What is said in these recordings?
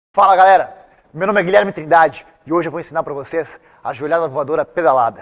Fala galera, meu nome é Guilherme Trindade e hoje eu vou ensinar para vocês a joelhada voadora pedalada.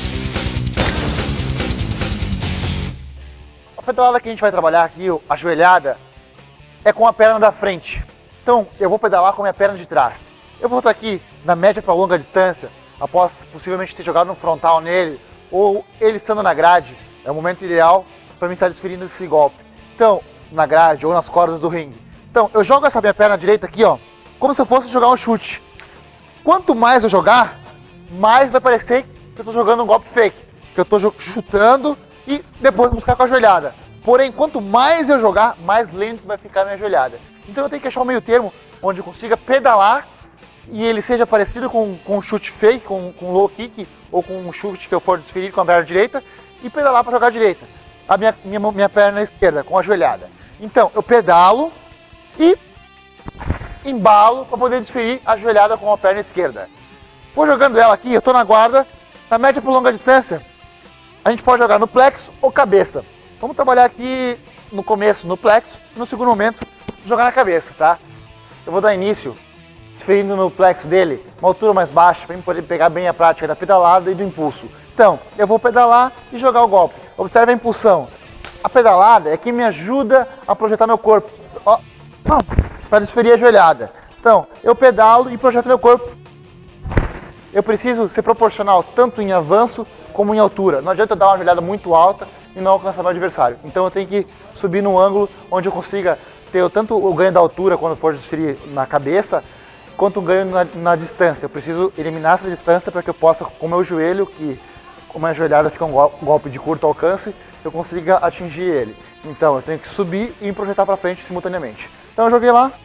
A pedalada que a gente vai trabalhar aqui, a joelhada, é com a perna da frente. Então eu vou pedalar com a minha perna de trás. Eu vou estar aqui na média para longa distância, após possivelmente ter jogado um frontal nele ou ele estando na grade, é o momento ideal para mim estar desferindo esse golpe. Então, na grade ou nas cordas do ringue. Então, eu jogo essa minha perna direita aqui, ó, como se eu fosse jogar um chute. Quanto mais eu jogar, mais vai parecer que eu estou jogando um golpe fake, que eu estou chutando e depois buscar com a joelhada. Porém, quanto mais eu jogar, mais lento vai ficar a minha joelhada. Então eu tenho que achar um meio termo onde eu consiga pedalar e ele seja parecido com um chute fake, com low kick ou com um chute que eu for desferir com a perna direita e pedalar para jogar a direita. A minha perna esquerda, com a joelhada. Então, eu pedalo e embalo para poder desferir a joelhada com a perna esquerda. Vou jogando ela aqui, eu estou na guarda, na média por longa distância. A gente pode jogar no plexo ou cabeça. Vamos trabalhar aqui no começo no plexo, no segundo momento jogar na cabeça, tá? Eu vou dar início desferindo no plexo dele, uma altura mais baixa, para poder pegar bem a prática da pedalada e do impulso. Então, eu vou pedalar e jogar o golpe. Observe a impulsão. A pedalada é que me ajuda a projetar meu corpo, para desferir a joelhada. Então, eu pedalo e projeto meu corpo. Eu preciso ser proporcional tanto em avanço como em altura. Não adianta eu dar uma joelhada muito alta e não alcançar meu adversário. Então eu tenho que subir num ângulo onde eu consiga ter tanto o ganho da altura quando for desferir na cabeça, quanto o ganho na distância. Eu preciso eliminar essa distância para que eu possa, com o meu joelho, que como a joelhada fica um golpe de curto alcance, eu consiga atingir ele. Então eu tenho que subir e me projetar para frente simultaneamente. Então eu joguei lá.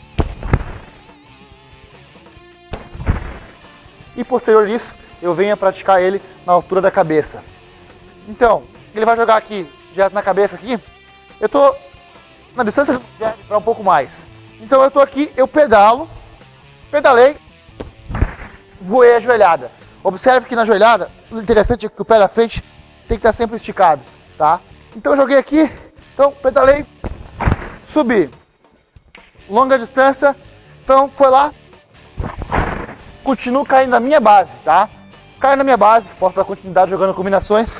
E posterior a isso, eu venho a praticar ele na altura da cabeça. Então, ele vai jogar aqui, direto na cabeça aqui. Eu tô na distância para um pouco mais. Então eu tô aqui, eu pedalei, voei a joelhada. Observe que na joelhada, o interessante é que o pé da frente tem que estar sempre esticado, tá? Então eu joguei aqui, então pedalei, subi. Longa distância, então foi lá. Continuo caindo na minha base, tá? Caio na minha base, posso dar continuidade jogando combinações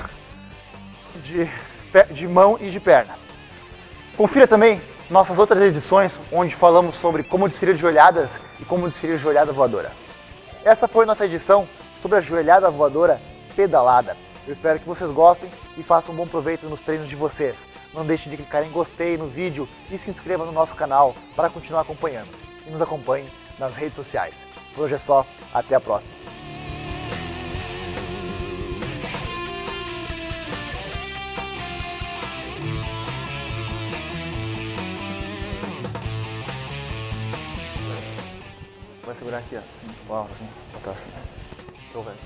de mão e de perna. Confira também nossas outras edições, onde falamos sobre como desferir joelhadas e como desferir joelhada voadora. Essa foi nossa edição sobre a joelhada voadora pedalada. Eu espero que vocês gostem e façam um bom proveito nos treinos de vocês. Não deixe de clicar em gostei no vídeo e se inscreva no nosso canal para continuar acompanhando. E nos acompanhe nas redes sociais. Por hoje é só, até a próxima. Vai segurar aqui, ó, assim, uau, assim, botar assim. Tô vendo.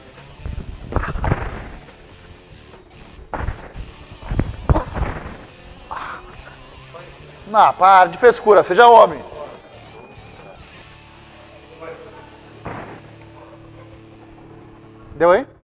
Não, para de frescura, seja homem. Deu aí?